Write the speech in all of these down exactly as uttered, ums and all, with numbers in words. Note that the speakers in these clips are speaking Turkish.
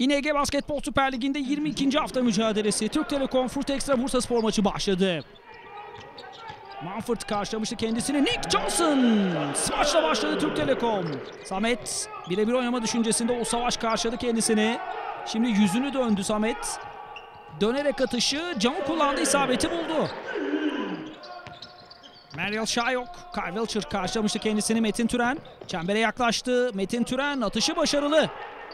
Yine Ege Basketbol Süper Ligi'nde yirmi ikinci hafta mücadelesi. Türk Telekom Furtekstra Bursaspor maçı başladı. Manford karşılamıştı kendisini. Nick Johnson smaçla başladı Türk Telekom. Samet birebir oynama düşüncesinde, o savaş karşıladı kendisini. Şimdi yüzünü döndü Samet. Dönerek atışı, camı kullandı, isabeti buldu. Mariel Şayok, Kyle Wilcher karşılamıştı kendisini. Metin Türen çembere yaklaştı. Metin Türen atışı başarılı.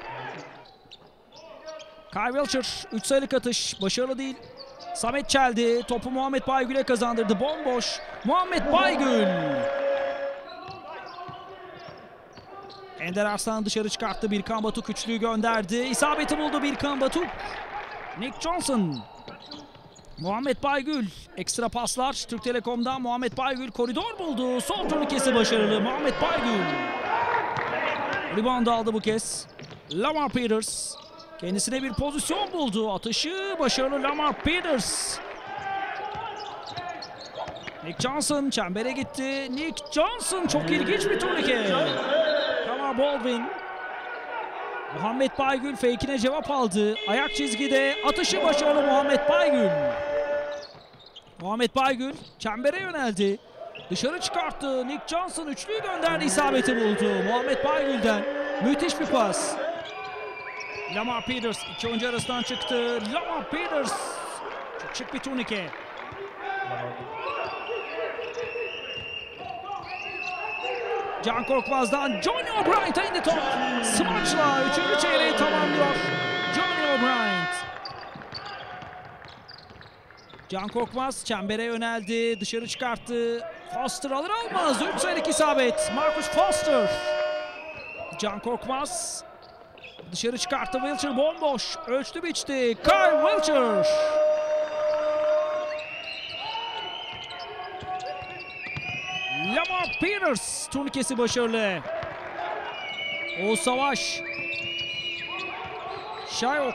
Kyle Wilcher üç sayılık atış başarılı değil. Samet çeldi. Topu Muhammed Baygül'e kazandırdı. Bomboş. Muhammed Baygül. Ender Arslan dışarı çıkarttı. Birkan Batuk üçlüyü gönderdi. İsabeti buldu Birkan Batuk. Nick Johnson. Muhammed Baygül. Ekstra paslar Türk Telekom'dan. Muhammed Baygül koridor buldu. Sol turnikesi başarılı. Muhammed Baygül. Rebound aldı bu kez. Lamar Peters. Kendisine bir pozisyon buldu. Atışı başarılı Lamar Peters. Nick Johnson çembere gitti. Nick Johnson çok ilginç bir turnike. Kamar Baldwin. Muhammed Baygül fake'ine cevap aldı. Ayak çizgide atışı başarılı Muhammed Baygül. Muhammed Baygül çembere yöneldi. Dışarı çıkarttı. Nick Johnson üçlüyü gönderdi. İsabeti buldu. Muhammed Baygül'den müthiş bir pas. Lamar Peters iki oyuncu arasından çıktı. Lamar Peters çok şık bir turnike. Can Korkmaz'dan Johnny O'Brien'e indi top. Smaçla üçüncü çeyreği tamamlıyor Johnny O'Brien. Can Korkmaz çembere yöneldi. Dışarı çıkarttı. Foster alır almaz. üç sayılık isabet. Marcus Foster. Can Korkmaz dışarı çıkarttı. Wilcher bomboş. Ölçtü biçti. Kyle Wilcher. Lamar Peters turnikesi başarılı. Oğuz Savaş. Şayok.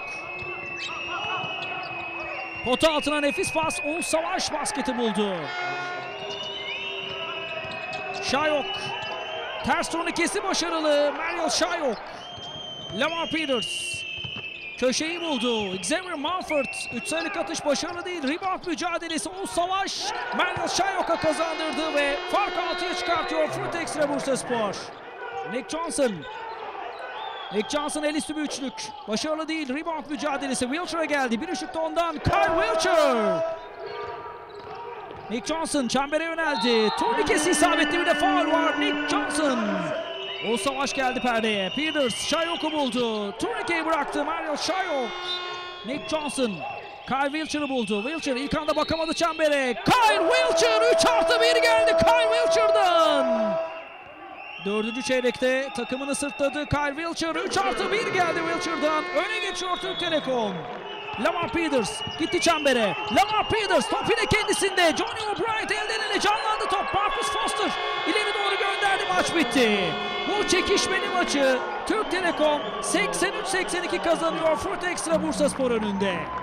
Pota altına nefis pas. Oğuz Savaş basketi buldu. Şayok. Ters turnikesi başarılı. Mariel Şayok. Lamar Peters. Köşeyi buldu. Xavier Manford. üç sayılık atış başarılı değil. Rebound mücadelesi. O savaş Mariel Şayok'a kazandırdı ve farkı altıya çıkartıyor Furtekstra Bursaspor. Nick Johnson. Nick Johnson el üstü bir üçlük. Başarılı değil. Rebound mücadelesi. Wilcher'a geldi. Bir üçlükte ondan. Kyle Wilcher. Nick Johnson çembere yöneldi. Turnikesi isabetli, bir de faul var. Nick Johnson. O savaş geldi perdeye. Peters Şayok'u buldu. Turnikeyi bıraktı Mariel Şayok. Nick Johnson. Kyle Wilcher'ı buldu. Wilcher ilk anda bakamadı çembere. Kyle Wilcher üç artı bir geldi Kyle Wilcher'dan. Dördüncü çeyrekte takımını sırtladı Kyle Wilcher. üç artı bir geldi Wilcher'dan. Öne geçiyor Türk Telekom. Lamar Peters gitti çembere. Lamar Peters top yine kendisinde. Johnny O'Brien elden ele canlandı top. Marcus Foster ileri doğru gönderdi, maç bitti. Bu çekişmeli maçı Türk Telekom seksen üç seksen iki kazanıyor Furtekstra Bursaspor önünde.